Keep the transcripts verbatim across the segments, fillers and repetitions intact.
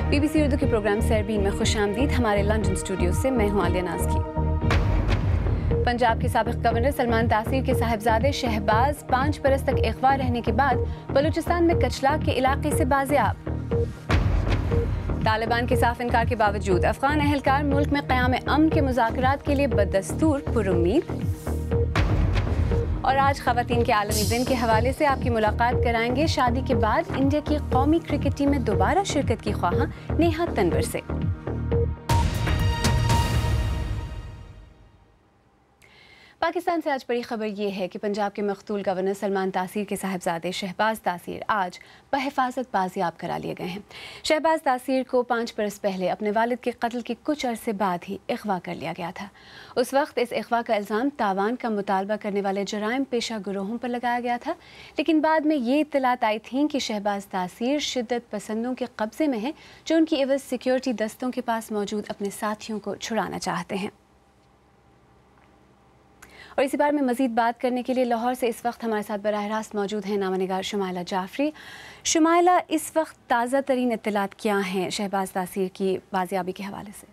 Be B سی اردو کے programme سیربین میں خوش آمدید. ہمارے لندن اسٹوڈیو سے میں ہوں عالیہ ناز کی. پنجاب کے سابق گورنر سلمان تاثیر کے صاحبزادے شہباز پانچ برس تک اغوا رہنے کے بعد بلوچستان میں کچلا کے علاقے سے بازیاب. طالبان کے صاف انکار کے باوجود افغان اہلکار ملک میں قیام امن کے مذاکرات کے لیے بدستور پر امید. اور آج خواتین کے عالمی دن کے حوالے سے آپ کی ملاقات کرائیں گے شادی کے بعد انڈیا کی قومی کرکٹ ٹیم میں دوبارہ شرکت کی خواہاں نیہا تنور سے. پاکستان سے آج بڑی خبر یہ ہے کہ پنجاب کے مقتول گورنر سلمان تاثیر کے صاحبزادے شہباز تاثیر آج بحفاظت بازیاب کرا لیے گئے ہیں. شہباز تاثیر کو پانچ برس پہلے اپنے والد کے قتل کے کچھ عرصے بعد ہی اغوا کر لیا گیا تھا. اس وقت اس اغوا کا الزام تاوان کا مطالبہ کرنے والے جرائم پیشہ گروہوں پر لگایا گیا تھا، لیکن بعد میں یہ اطلاعات آئی تھیں کہ شہباز تاثیر شدت پسندوں کے قبضے میں ہیں جو ان کی عوض سیکیورٹی دستوں کے پاس موجود اپنے ساتھیوں کو چھڑانا چاہتے ہیں. اور اسی بارے میں مزید بات کرنے کے لیے لاہور سے اس وقت ہمارے ساتھ براہ راست موجود ہیں نامہ نگار شمائلہ جعفری. شمائلہ، اس وقت تازہ ترین اطلاعات کیا ہیں شہباز تاثیر کی بازیابی کے حوالے سے؟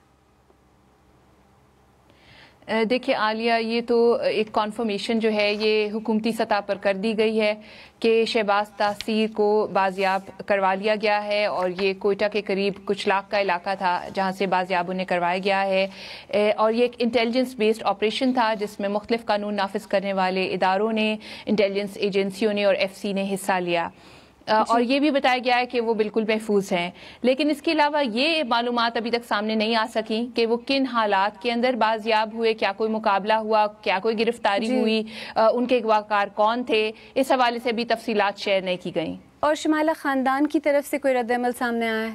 دیکھیے عالیہ، یہ تو ایک کنفرمیشن جو ہے یہ حکومتی سطح پر کر دی گئی ہے کہ شہباز تاثیر کو بازیاب کروا لیا گیا ہے، اور یہ کوئٹہ کے قریب کچھ لاکھ کا علاقہ تھا جہاں سے بازیاب انہیں کروایا گیا ہے. اور یہ ایک انٹیلیجنس بیسڈ آپریشن تھا جس میں مختلف قانون نافذ کرنے والے اداروں نے، انٹیلیجنس ایجنسیوں نے اور ایف سی نے حصہ لیا، اور یہ بھی بتایا گیا ہے کہ وہ بالکل محفوظ ہیں. لیکن اس کے علاوہ یہ معلومات ابھی تک سامنے نہیں آ سکیں کہ وہ کن حالات کے اندر بازیاب ہوئے، کیا کوئی مقابلہ ہوا، کیا کوئی گرفتاری جی. ہوئی، ان کے اغواکار کون تھے. اس حوالے سے بھی تفصیلات شیئر نہیں کی گئیں. اور شمائلہ، خاندان کی طرف سے کوئی رد عمل سامنے آیا ہے؟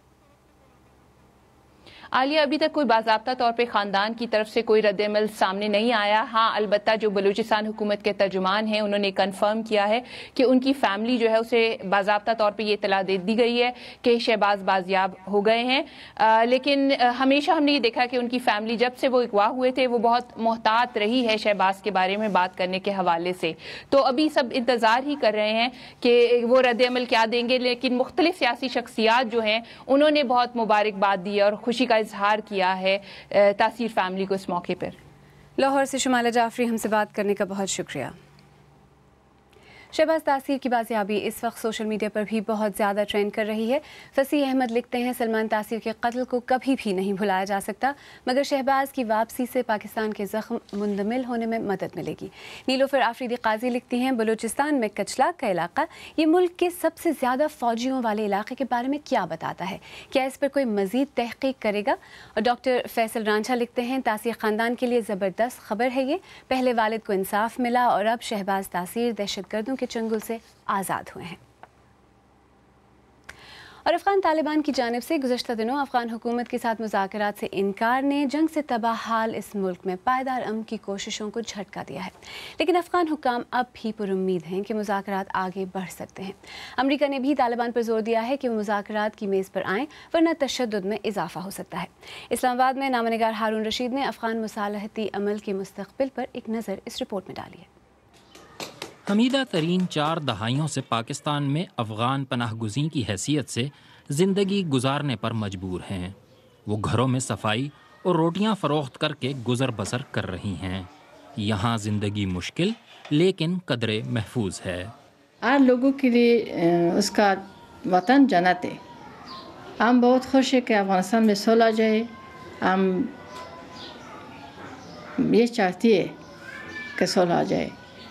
عالیہ، ابھی تک کوئی باضابطہ طور پہ خاندان کی طرف سے کوئی رد عمل سامنے نہیں آیا. ہاں، البتہ جو بلوچستان حکومت کے ترجمان ہیں انہوں نے کنفرم کیا ہے کہ ان کی فیملی جو ہے اسے باضابطہ طور پہ یہ اطلاع دے دی گئی ہے کہ شہباز بازیاب ہو گئے ہیں. آ, لیکن ہمیشہ ہم نے یہ دیکھا کہ ان کی فیملی جب سے وہ اغوا ہوئے تھے وہ بہت محتاط رہی ہے شہباز کے بارے میں بات کرنے کے حوالے سے. تو ابھی سب انتظار ہی کر رہے ہیں کہ وہ رد عمل کیا دیں گے. لیکن مختلف سیاسی شخصیات جو ہیں انہوں نے بہت مبارکباد دی اور خوشی کا اظہار کیا ہے تاثیر فیملی کو اس موقع پر. لاہور سے شمائلہ جعفری ہم سے بات کرنے کا بہت شکریہ. شہباز تاثیر کی بازیابی اس وقت سوشل میڈیا پر بھی بہت زیادہ ٹرینڈ کر رہی ہے. فصیح احمد لکھتے ہیں، سلمان تاثیر کے قتل کو کبھی بھی نہیں بھلایا جا سکتا، مگر شہباز کی واپسی سے پاکستان کے زخم مندمل ہونے میں مدد ملے گی. نیلوفر آفریدی قاضی لکھتی ہیں، بلوچستان میں کچلا کا علاقہ یہ ملک کے سب سے زیادہ فوجیوں والے علاقے کے بارے میں کیا بتاتا ہے؟ کیا اس پر کوئی مزید تحقیق کرے گا؟ اور ڈاکٹر فیصل رانجھا لکھتے ہیں، تاثیر خاندان کے لیے زبردست خبر ہے یہ. پہلے والد کو انصاف ملا اور اب شہباز تاثیر دہشت گردوں کے چنگل سے آزاد ہوئے ہیں. اور افغان طالبان کی جانب سے گزشتہ دنوں افغان حکومت کے ساتھ مذاکرات سے انکار نے جنگ سے تباہ حال اس ملک میں پائیدار امن کی کوششوں کو جھٹکا دیا ہے. لیکن افغان حکام اب بھی پر امید ہیں کہ مذاکرات آگے بڑھ سکتے ہیں. امریکہ نے بھی طالبان پر زور دیا ہے کہ وہ مذاکرات کی میز پر آئیں ورنہ تشدد میں اضافہ ہو سکتا ہے. اسلام آباد میں نامہ نگار ہارون رشید نے افغان مصالحتی عمل کے مستقبل پر ایک نظر اس رپورٹ میں ڈالی ہے. حمیدہ ترین چار دہائیوں سے پاکستان میں افغان پناہ گزین کی حیثیت سے زندگی گزارنے پر مجبور ہیں. وہ گھروں میں صفائی اور روٹیاں فروخت کر کے گزر بسر کر رہی ہیں. یہاں زندگی مشکل لیکن قدرے محفوظ ہے. ہر لوگوں کے لیے اس کا وطن جنت ہے. ہم بہت خوش ہیں کہ افغانستان میں صلح جائے. ہم یہ چاہتی ہے کہ صلح جائے.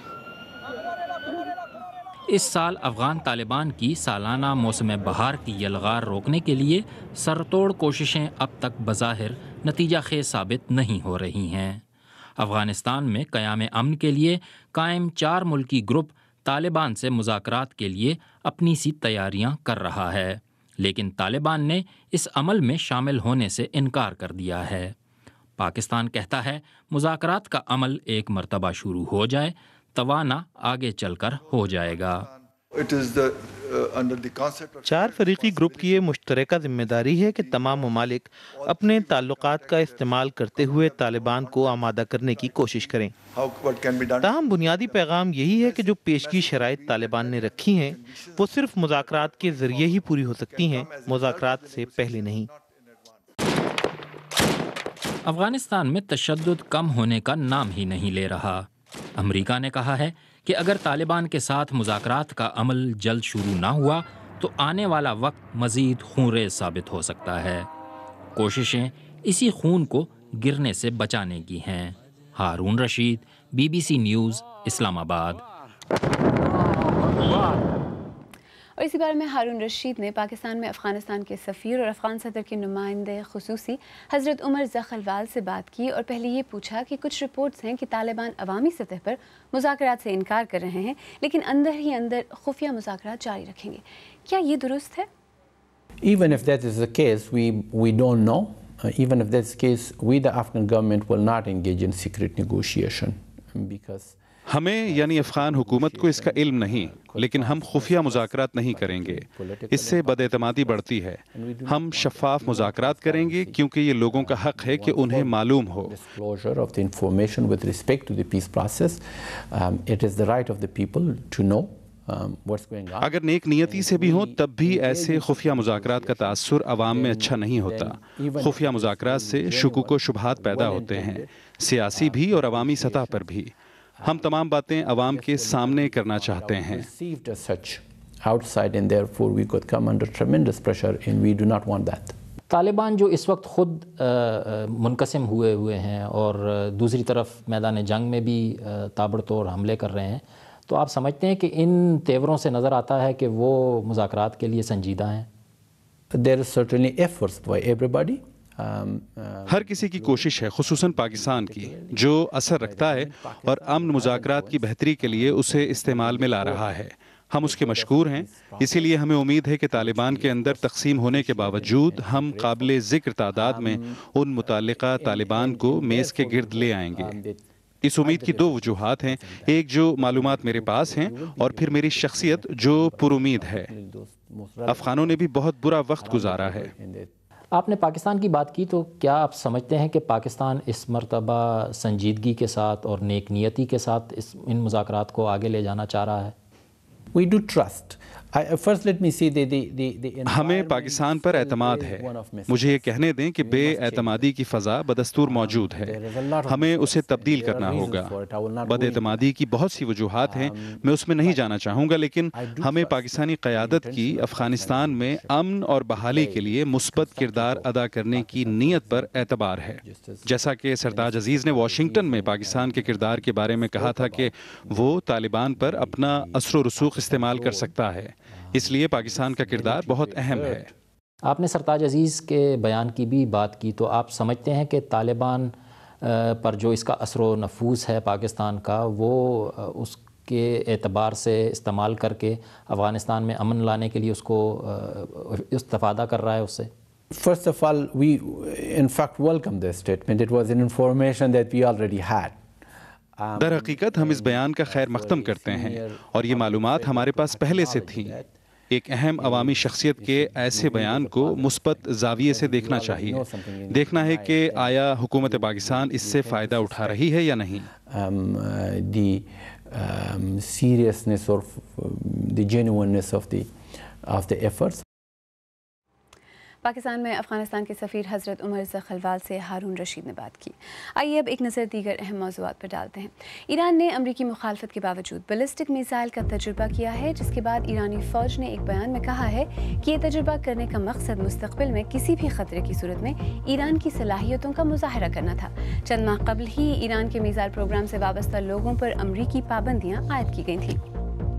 اس سال افغان طالبان کی سالانہ موسم بہار کی یلغار روکنے کے لیے سر توڑ کوششیں اب تک بظاہر نتیجہ خیز ثابت نہیں ہو رہی ہیں. افغانستان میں قیام امن کے لیے قائم چار ملکی گروپ طالبان سے مذاکرات کے لیے اپنی سی تیاریاں کر رہا ہے، لیکن طالبان نے اس عمل میں شامل ہونے سے انکار کر دیا ہے. پاکستان کہتا ہے مذاکرات کا عمل ایک مرتبہ شروع ہو جائے توانا آگے چل کر ہو جائے گا. چار فریقی گروپ کی یہ مشترکہ ذمہ داری ہے کہ تمام ممالک اپنے تعلقات کا استعمال کرتے ہوئے طالبان کو آمادہ کرنے کی کوشش کریں۔ تاہم بنیادی پیغام یہی ہے کہ جو پیشگی شرائط طالبان نے رکھی ہیں وہ صرف مذاکرات کے ذریعے ہی پوری ہو سکتی ہیں، مذاکرات سے پہلے نہیں۔ افغانستان میں تشدد کم ہونے کا نام ہی نہیں لے رہا۔ امریکہ نے کہا ہے کہ اگر طالبان کے ساتھ مذاکرات کا عمل جلد شروع نہ ہوا تو آنے والا وقت مزید خونریز ثابت ہو سکتا ہے۔ کوششیں اسی خون کو گرنے سے بچانے کی ہیں۔ Haroon Rashid, B B C news, Islamabad. اور اسی بارے میں ہارون رشید نے پاکستان میں افغانستان کے سفیر اور افغان صدر کے نمائندے خصوصی حضرت عمر زخلوال سے بات کی اور پہلے یہ پوچھا کہ کچھ رپورٹس ہیں کہ طالبان عوامی سطح پر مذاکرات سے انکار کر رہے ہیں لیکن اندر ہی اندر خفیہ مذاکرات جاری رکھیں گے، کیا یہ درست ہے؟ Even if that is the case, we we don't know. Uh, even if that's the case, we the Afghan government will not engage in secret negotiation because ہمیں یعنی افغان حکومت کو اس کا علم نہیں، لیکن ہم خفیہ مذاکرات نہیں کریں گے، اس سے بد اعتمادی بڑھتی ہے۔ ہم شفاف مذاکرات کریں گے کیونکہ یہ لوگوں کا حق ہے کہ انہیں معلوم ہو۔ اگر نیک نیتی سے بھی ہوں تب بھی ایسے خفیہ مذاکرات کا تاثر عوام میں اچھا نہیں ہوتا۔ خفیہ مذاکرات سے شکوک و شبہات پیدا ہوتے ہیں، سیاسی بھی اور عوامی سطح پر بھی۔ ہم تمام باتیں عوام کے سامنے کرنا چاہتے ہیں۔ طالبان جو اس وقت خود منقسم ہوئے ہوئے ہیں اور دوسری طرف میدان جنگ میں بھی تابڑ توڑ حملے کر رہے ہیں، تو آپ سمجھتے ہیں کہ ان تیوروں سے نظر آتا ہے کہ وہ مذاکرات کے لیے سنجیدہ ہیں؟ There are certainly efforts by everybody. ہر کسی کی کوشش ہے، خصوصاً پاکستان کی، جو اثر رکھتا ہے اور امن مذاکرات کی بہتری کے لیے اسے استعمال میں لا رہا ہے۔ ہم اس کے مشکور ہیں، اسی لیے ہمیں امید ہے کہ طالبان کے اندر تقسیم ہونے کے باوجود ہم قابل ذکر تعداد میں ان متعلقہ طالبان کو میز کے گرد لے آئیں گے۔ اس امید کی دو وجوہات ہیں، ایک جو معلومات میرے پاس ہیں اور پھر میری شخصیت جو پر امید ہے۔ افغانوں نے بھی بہت برا وقت گزارا ہے۔ آپ نے پاکستان کی بات کی، تو کیا آپ سمجھتے ہیں کہ پاکستان اس مرتبہ سنجیدگی کے ساتھ اور نیک نیتی کے ساتھ اس ان مذاکرات کو آگے لے جانا چاہ رہا ہے؟ We do trust. First let me say the the the ہمیں پاکستان پر اعتماد ہے۔ مجھے یہ کہنے دیں کہ بے اعتمادی کی فضا بدستور موجود ہے، ہمیں اسے تبدیل کرنا ہوگا۔ بد اعتمادی کی بہت سی وجوہات ہیں، میں اس میں نہیں جانا چاہوں گا، لیکن ہمیں پاکستانی قیادت کی افغانستان میں امن اور بحالی کے لیے مثبت کردار ادا کرنے کی نیت پر اعتبار ہے۔ جیسا کہ سرتاج عزیز نے واشنگٹن میں پاکستان کے کردار کے بارے میں کہا تھا کہ وہ طالبان پر اپنا اثر و رسوخ استعمال کر سکتا ہے، اس لیے پاکستان کا کردار بہت اہم ہے۔ آپ نے سرتاج عزیز کے بیان کی بھی بات کی، تو آپ سمجھتے ہیں کہ طالبان پر جو اس کا اثر و نفوذ ہے پاکستان کا، وہ اس کے اعتبار سے استعمال کر کے افغانستان میں امن لانے کے لیے اس کو استفادہ کر رہا ہے اس سے؟ First of all, we in fact welcome this statement. It was an information that we already had. در حقیقت ہم اس بیان کا خیر مقدم کرتے ہیں اور یہ معلومات ہمارے پاس پہلے سے تھیں۔ ایک اہم عوامی شخصیت کے ایسے بیان کو مثبت زاویے سے دیکھنا چاہیے، دیکھنا ہے کہ آیا حکومت پاکستان اس سے فائدہ اٹھا رہی ہے یا نہیں۔ the seriousness or the genuineness of the of the efforts. Pakistan میں افغانستان کے سفیر حضرت عمر زخلوال سے ہارون رشید نے بات کی۔ آئیے اب ایک نظر دیگر اہم موضوعات پر ڈالتے ہیں۔ ایران نے امریکی مخالفت کے باوجود بیلسٹک میزائل کا تجربہ کیا ہے، جس کے بعد ایرانی فوج نے ایک بیان میں کہا ہے کہ یہ تجربہ کرنے کا مقصد مستقبل میں کسی بھی خطرے کی صورت میں ایران کی صلاحیتوں کا مظاہرہ کرنا تھا۔ چند ماہ قبل ہی ایران کے میزائل پروگرام سے وابستہ لوگوں پر امریکی پابندیاں عائد کی گئی تھیں۔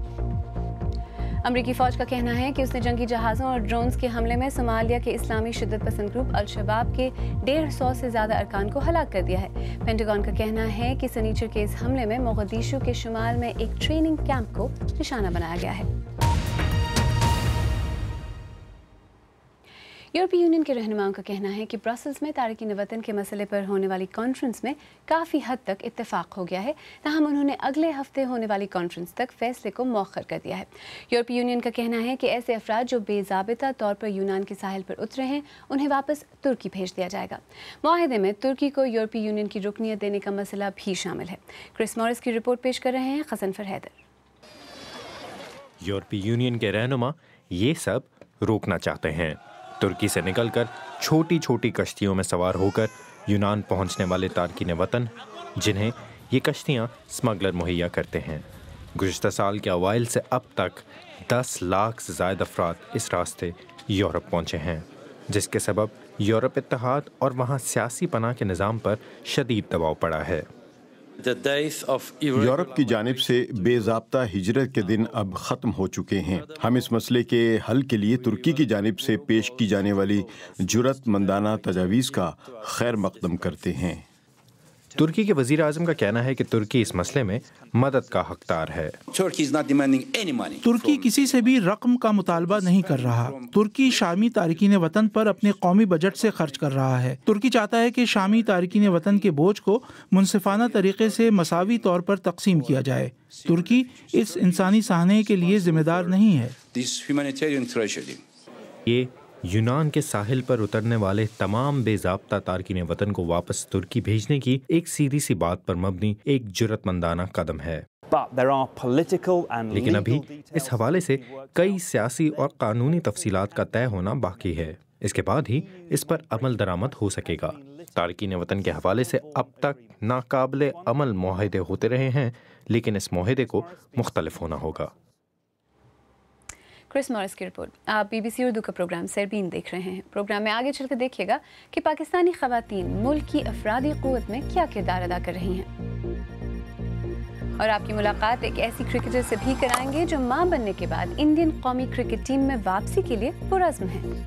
امریکی فوج کا کہنا ہے کہ اس نے جنگی جہازوں اور ڈرونز کے حملے میں صومالیہ کے اسلامی شدت پسند گروپ الشباب کے ڈیڑھ سو سے زیادہ ارکان کو ہلاک کر دیا ہے۔ پینٹاگون کا کہنا ہے کہ سنیچر کے اس حملے میں موغدیشو کے شمال میں ایک ٹریننگ کیمپ کو نشانہ بنایا گیا ہے۔ यूरोपीय यूनियन के रहनुमाओं का कहना है कि ब्रसल्स में तारकीन वतन के मसले पर होने वाली कॉन्फ्रेंस में काफ़ी हद तक इत्तेफाक हो गया है, ताहम उन्होंने अगले हफ्ते होने वाली कॉन्फ्रेंस तक फैसले को मौखर कर दिया है। यूरोपीय यूनियन का कहना है कि ऐसे अफराद जो बेज़ाबिता तौर पर यूनान के साहिल पर उतरे हैं उन्हें वापस तुर्की भेज दिया जाएगा। मुआहदे में तुर्की को यूरोपीय यूनियन की रुकनियत देने का मसला भी शामिल है। क्रिस मॉरिस की रिपोर्ट पेश कर रहे हैं खसनफर हैदर। यूरोपीय यूनियन के रहनुमा ये सब रोकना चाहते हैं। तुर्की से निकलकर छोटी छोटी कश्तियों में सवार होकर यूनान पहुंचने वाले तारकीन वतन, जिन्हें ये कश्तियां स्मगलर मुहैया करते हैं। गुज़िश्ता साल के अवाइल से अब तक दस लाख से ज़ायद अफराद इस रास्ते यूरोप पहुंचे हैं, जिसके सबब यूरोप इत्तेहाद और वहाँ सियासी पनाह के निज़ाम पर शदीद दबाव पड़ा है। यूरोप की जानिब से बेज़ाब्ता हिजरत के दिन अब ख़त्म हो चुके हैं। हम इस मसले के हल के लिए तुर्की की जानिब से पेश की जाने वाली जुरतमंदाना तजावीज़ का खैर मकदम करते हैं। तुर्की के वज़ीर आज़म का कहना है कि तुर्की इस मसले में मदद का हकदार है। तुर्की किसी से भी रकम का मुतालबा नहीं कर रहा। तुर्की शामी तारकीन वतन पर अपने कौमी बजट से खर्च कर रहा है। तुर्की चाहता है कि शामी तारकीन वतन के बोझ को मुनसिफाना तरीके से मसावी तौर पर तकसीम किया जाए। तुर्की इस इंसानी साहने के लिए जिम्मेदार नहीं है। ये यूनान के साहिल पर उतरने वाले तमाम बेज़ाब्ता तारकीन वतन को वापस तुर्की भेजने की एक सीधी सी बात पर मबनी एक जुर्रतमंदाना कदम है, लेकिन अभी इस हवाले से कई सियासी और कानूनी तफसीलात का तय होना बाकी है। इसके बाद ही इस पर अमल दरामद हो सकेगा। तारकीन वतन के हवाले से अब तक नाकाबिले अमल मुआहदे होते रहे हैं, लेकिन इस मुआहदे को मुख्तलिफ होना होगा। क्रिस मॉरिस की रिपोर्ट। आप बीबीसी उर्दू का प्रोग्राम सैरबीन देख रहे हैं। प्रोग्राम में आगे चलकर देखिएगा कि पाकिस्तानी ख़वातीन मुल्क की अफरादी क़ुव्वत में क्या किरदार अदा कर रही हैं, और आपकी मुलाकात एक ऐसी क्रिकेटर से भी कराएंगे जो मां बनने के बाद इंडियन कौमी क्रिकेट टीम में वापसी के लिए पुरज़्म है।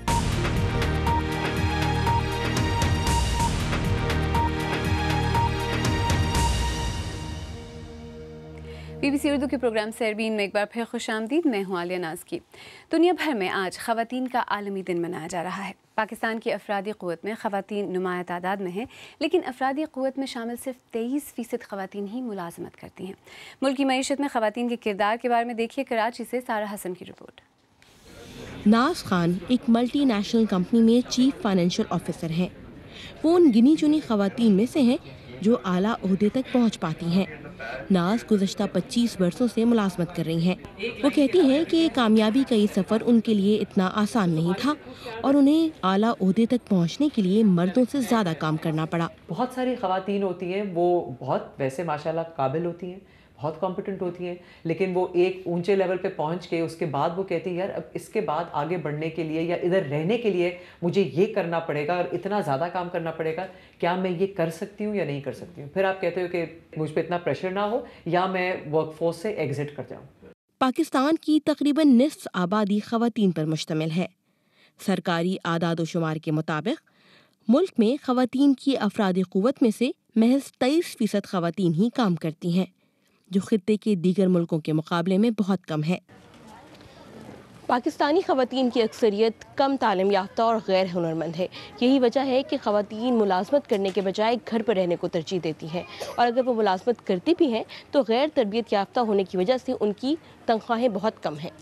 बीबीसी उर्दू के प्रोग्राम सैरबीन में एक बार फिर खुशामदीद। मैं हूँ आलिया नाज की। दुनिया भर में आज ख़वातीन का आलमी दिन मनाया जा रहा है। पाकिस्तान की अफरादी क़ुव्वत में ख़वातीन नुमाया तादाद में हैं, लेकिन अफरादी क़ुव्वत में शामिल सिर्फ तेईस फ़ीसद ख़वातीन ही मुलाजमत करती हैं। मुल्क की मईशत में ख़वातीन के किरदार के बारे में देखिए कराची से सारा हसन की रिपोर्ट। नाज खान एक मल्टी नेशनल कंपनी में चीफ फाइनेंशियल ऑफिसर हैं। वो उन गिनी चुनी ख़वातीन में से हैं जो आला ओहदे तक पहुंच पाती हैं। नाज गुज़श्ता पच्चीस बरसों से मुलाजमत कर रही हैं। वो कहती हैं कि कामयाबी का ये सफ़र उनके लिए इतना आसान नहीं था और उन्हें आला ओहदे तक पहुंचने के लिए मर्दों से ज़्यादा काम करना पड़ा। बहुत सारी ख़वातीन होती हैं, वो बहुत वैसे माशाल्लाह काबिल होती हैं, बहुत कॉम्पिटेंट होती हैं, लेकिन वो एक ऊंचे लेवल पे पहुंच के उसके बाद वो कहती है यार अब इसके बाद आगे बढ़ने के लिए या इधर रहने के लिए मुझे ये करना पड़ेगा और इतना ज़्यादा काम करना पड़ेगा, क्या मैं ये कर सकती हूँ या नहीं कर सकती हूँ। फिर आप कहते हो कि मुझ पर इतना प्रेशर ना हो या मैं वर्कफोर्स से एग्जिट कर जाऊँ। पाकिस्तान की तकरीबन निस्फ आबादी ख़वातीन पर मुश्तमिल है। सरकारी आदाद व शुमार के मुताबिक मुल्क में ख़वातीन की अफरादी क़ुव्वत में से महज तेईस फ़ीसद ख़वातीन ही काम करती हैं, जो खित्ते के दीगर मुल्कों के मुकाबले में बहुत कम है। पाकिस्तानी ख़वातीन की अक्सरियत कम तालीम याफ्ता और गैर हुनरमंद है। यही वजह है कि ख़वातीन मुलाजमत करने के बजाय घर पर रहने को तरजीह देती हैं, और अगर वो मुलाजमत करती भी हैं तो गैर तरबियत याफ्ता होने की वजह से उनकी तनख्वाहें बहुत कम हैं।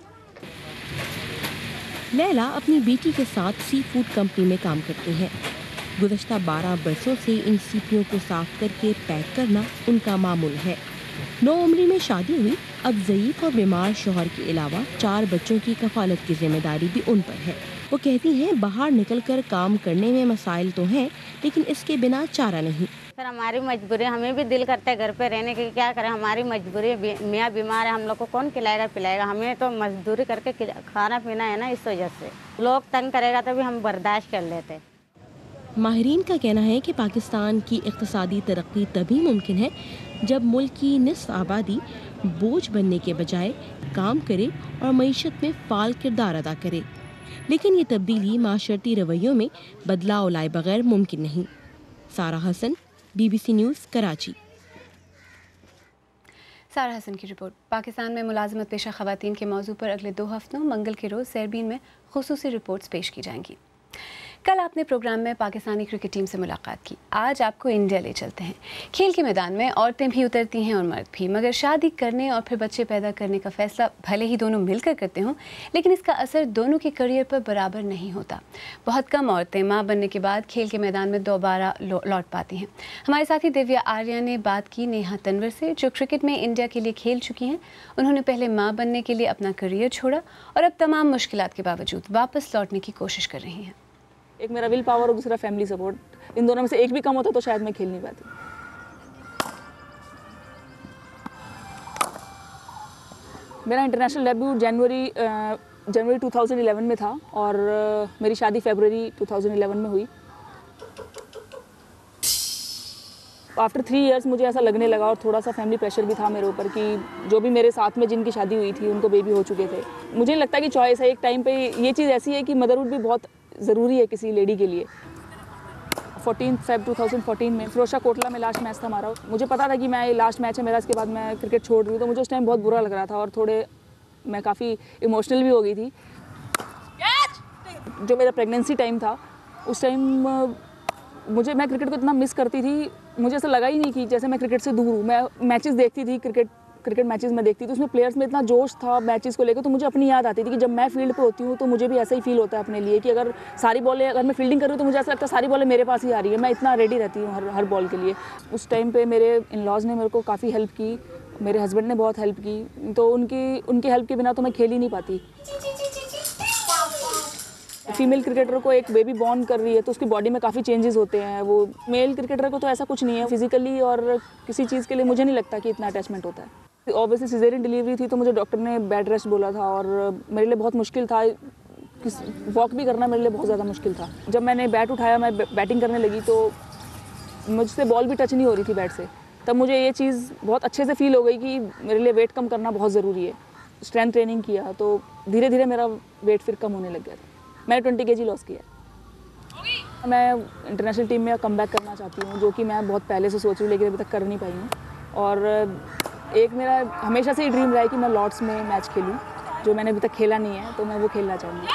लैला अपनी बेटी के साथ सी फूड कंपनी में काम करती हैं। गुज़श्ता बारह बरसों से इन सीपियों को साफ करके पैक करना उनका मामूल है। नौ उम्री में शादी हुई, अब ज़ईफ़ और बीमार शौहर के अलावा चार बच्चों की कफालत की जिम्मेदारी भी उन पर है। वो कहती हैं बाहर निकलकर काम करने में मसाइल तो हैं, लेकिन इसके बिना चारा नहीं। सर हमारी मजबूरी, हमें भी दिल करता है घर पे रहने के, क्या करें, हमारी मजबूरी। मियाँ बीमार है, हम लोग को कौन खिलाएगा पिलाएगा, हमें तो मजदूरी करके खाना पीना है ना, इस वजह से लोग तंग करेगा तो भी हम बर्दाश्त कर लेते हैं। माहिरीन का कहना है कि पाकिस्तान की इक़्तिसादी तरक्की तभी मुमकिन है जब मुल्क की निस्फ आबादी बोझ बनने के बजाय काम करे और मईशत में फ़ाल किरदार अदा करे, लेकिन ये तब्दीली माशरती रवैयों में बदलाव लाए बगैर मुमकिन नहीं। सारा हसन, बीबीसी न्यूज़, कराची। सारा हसन की रिपोर्ट। पाकिस्तान में मुलाजमत पेशा ख़वातीन के मौजू पर अगले दो हफ्तों मंगल के रोज़ सैरबीन में खुसूसी रिपोर्ट्स पेश की जाएंगी। कल आपने प्रोग्राम में पाकिस्तानी क्रिकेट टीम से मुलाकात की, आज आपको इंडिया ले चलते हैं। खेल के मैदान में औरतें भी उतरती हैं और मर्द भी, मगर शादी करने और फिर बच्चे पैदा करने का फैसला भले ही दोनों मिलकर करते हों, लेकिन इसका असर दोनों के करियर पर बराबर नहीं होता। बहुत कम औरतें माँ बनने के बाद खेल के मैदान में दोबारा लौट पाती हैं। हमारे साथी दिव्या आर्या ने बात की नेहा तनवर से, जो क्रिकेट में इंडिया के लिए खेल चुकी हैं। उन्होंने पहले माँ बनने के लिए अपना करियर छोड़ा और अब तमाम मुश्किलात के बावजूद वापस लौटने की कोशिश कर रही हैं। एक मेरा विल पावर और दूसरा फैमिली सपोर्ट, इन दोनों में से एक भी कम होता तो शायद मैं खेल नहीं पाती। मेरा international debut January January two thousand eleven में था और uh, मेरी शादी फरवरी टू थाउजेंड इलेवन में हुई। आफ्टर थ्री इयर्स मुझे ऐसा लगने लगा और थोड़ा सा फैमिली प्रेशर भी था मेरे ऊपर कि जो भी मेरे साथ में जिनकी शादी हुई थी उनको बेबी हो चुके थे। मुझे नहीं लगता कि चॉइस है, एक टाइम पे ये चीज़ ऐसी है कि मदरहुड भी बहुत ज़रूरी है किसी लेडी के लिए। Fourteen Feb two thousand fourteen में फिरोशा कोटला में लास्ट मैच था हमारा। मुझे पता था कि मैं ये लास्ट मैच है मेरा, इसके बाद मैं क्रिकेट छोड़ रही हूँ, तो मुझे उस टाइम बहुत बुरा लग रहा था और थोड़े मैं काफ़ी इमोशनल भी हो गई थी। जो मेरा प्रेगनेंसी टाइम था उस टाइम मुझे मैं क्रिकेट को इतना मिस करती थी, मुझे ऐसा लगा ही नहीं कि जैसे मैं क्रिकेट से दूर हूँ। मैं मैचेस देखती थी, क्रिकेट क्रिकेट मैचेस में देखती थी, तो उसमें प्लेयर्स में इतना जोश था मैचेस को लेकर, तो मुझे अपनी याद आती थी कि जब मैं फील्ड पे होती हूँ तो मुझे भी ऐसा ही फील होता है अपने लिए कि अगर सारी बॉलें अगर मैं फील्डिंग कर रही हूँ तो मुझे ऐसा लगता है सारी बॉलें मेरे पास ही आ रही है, मैं इतना रेडी रहती हूँ हर हर बॉल के लिए। उस टाइम पे मेरे इन लॉज ने मेरे को काफ़ी हेल्प की, मेरे हस्बैंड ने बहुत हेल्प की, तो उनकी उनकी हेल्प के बिना तो मैं खेल ही नहीं पाती। फीमेल क्रिकेटर को एक बेबी बॉर्न कर रही है तो उसकी बॉडी में काफ़ी चेंजेस होते हैं। वो मेल क्रिकेटर को तो ऐसा कुछ नहीं है, फिजिकली और किसी चीज़ के लिए मुझे नहीं लगता कि इतना अटैचमेंट होता है। ऑब्वियसली सिजेरियन डिलीवरी थी तो मुझे डॉक्टर ने बेड रेस्ट बोला था और मेरे लिए बहुत मुश्किल था, वॉक भी करना मेरे लिए बहुत ज़्यादा मुश्किल था। जब मैंने बैट उठाया, मैं बैटिंग करने लगी तो मुझसे बॉल भी टच नहीं हो रही थी बैट से, तब मुझे ये चीज़ बहुत अच्छे से फील हो गई कि मेरे लिए वेट कम करना बहुत ज़रूरी है। स्ट्रेंथ ट्रेनिंग किया तो धीरे धीरे मेरा वेट फिर कम होने लग गया था। मैंने ट्वेंटी के जी लॉस किया। मैं इंटरनेशनल टीम में कम बैक करना चाहती हूँ, जो कि मैं बहुत पहले से सोच रही हूँ लेकिन अभी तक कर नहीं पाई हूँ। और एक मेरा हमेशा से ही ड्रीम रहा है कि मैं लॉर्ड्स में मैच खेलूँ, जो मैंने अभी तक खेला नहीं है, तो मैं वो खेलना चाहूँगी।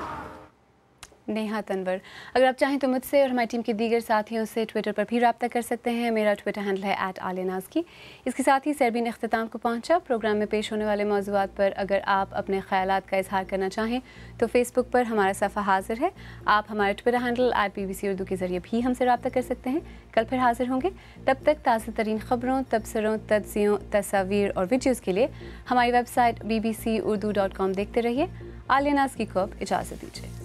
नेहा तनवर, अगर आप चाहें तो मुझसे और हमारी टीम के दीगर साथियों से ट्विटर पर भी रब्ता कर सकते हैं। मेरा ट्विटर हैंडल है एट आलियानाज की। इसके साथ ही सैरबीन इख्तिताम को पहुंचा। प्रोग्राम में पेश होने वाले मौज़ूआत पर अगर आप अपने ख़यालात का इजहार करना चाहें तो फेसबुक पर हमारा सफ़ा हाजिर है। आप हमारे Twitter handle at B B C Urdu के ज़रिए भी हमसे रब्ता कर सकते हैं। कल फिर हाजिर होंगे, तब तक ताज़ा तरीन ख़बरों, तबसरों, तज्ज़ियों, तस्वीर और वीडियोज़ के लिए हमारी website B B C Urdu dot com देखते रहिए। आलियानाज की को अब इजाज़त दीजिए।